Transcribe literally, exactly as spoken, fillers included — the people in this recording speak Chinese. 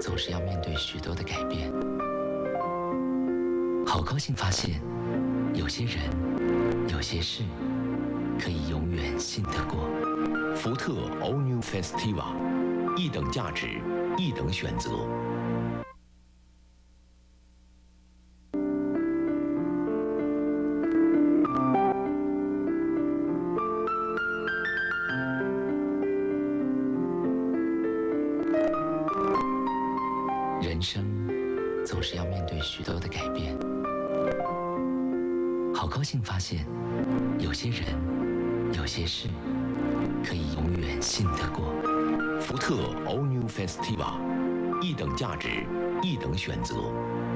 总是要面对许多的改变。好高兴发现，有些人，有些事，可以永远信得过。 福特 All New Festiva， 一等价值，一等选择。 人生总是要面对许多的改变。好高兴发现，有些人，有些事，可以永远信得过。 福特 All New Festiva， 一等价值，一等选择。